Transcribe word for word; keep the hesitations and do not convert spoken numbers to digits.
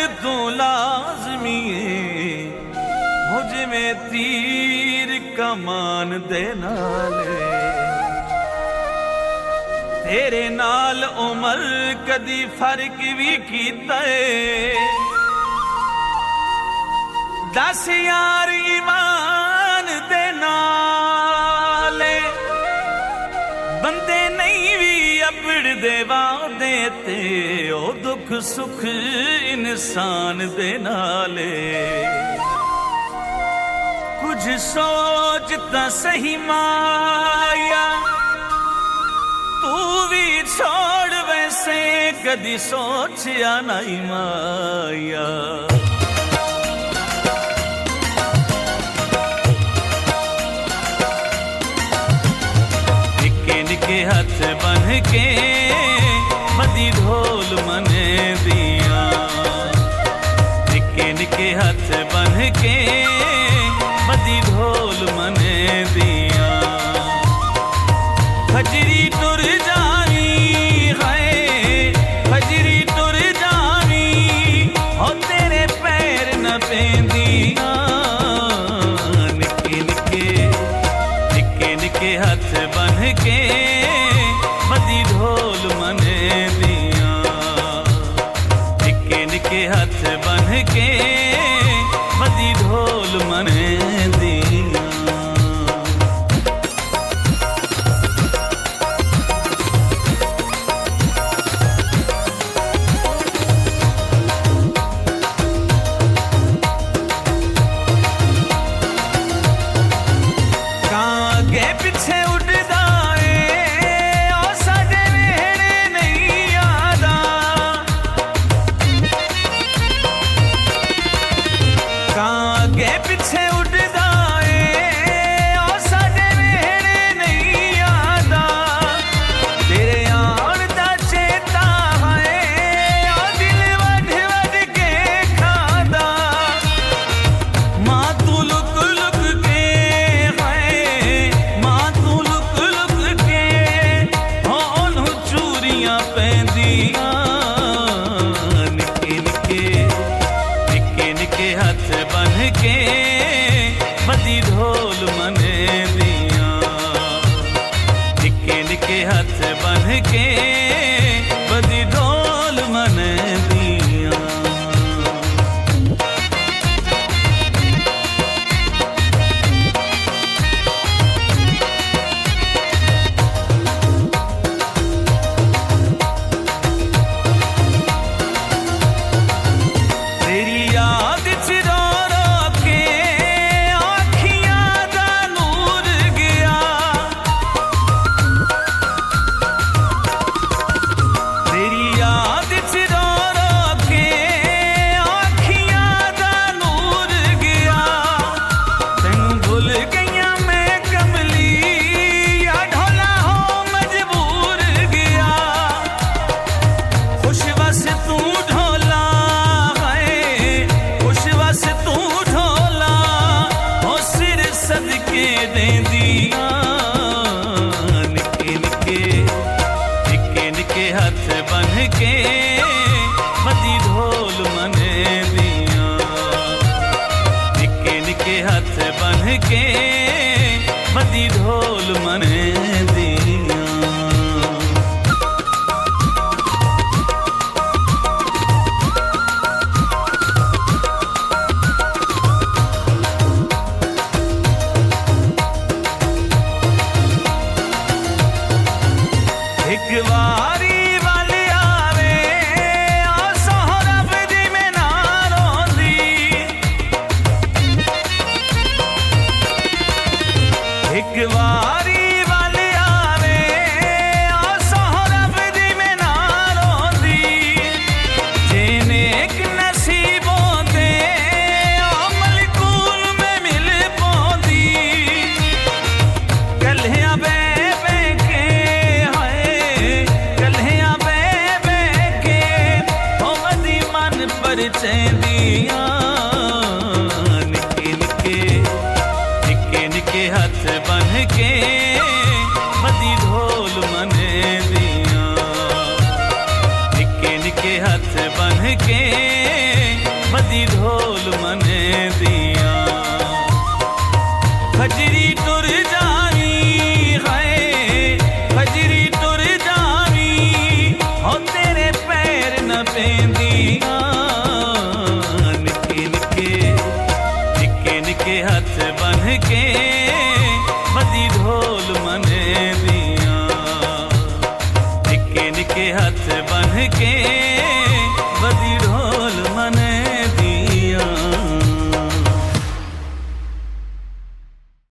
तू लाजमी हो जिवें तीर कमान दे नाले तेरे नाल उमर कदी फर्क भी कीता है दस यार ईमान दे नाले बंदे नहीं भी अपड़ दे वादे ते ओ दुख सुख इंसान दे नाले कुछ सोचता सही माया तू भी छोड़ वैसे कदी सोचिया नहीं माया निके निके हाथ बन के मदी ढोल मने दिया निके निके हाथ बन के मदी ढोल मने दिया फजरी टुर जावी है फजरी टुर जावी हो तेरे पैर न पेंदिया निके निके निके निके हाथ बन के मदी ढोल मने दिया निके निके हाथ बन के मदी ढोल मने दिया मदी ढोल मने दिया निके निके हाथ बन के मदी ढोल मने दिया तेरी याद च हाथ बन के मदी ढोल मने दिया निके निके हाथ बन के मदी ढोल मने दिया एक बारी एक बारी वाले आवे आ सोहरब दी में ना रोंदी जेने एक नसीबों दे आ मलकूल में मिल पौंदी कल्हिया बे बे के हाय कल्हिया बे बे के हो मदी मन पर चेंदिया निके निके निके निके हाथ बन के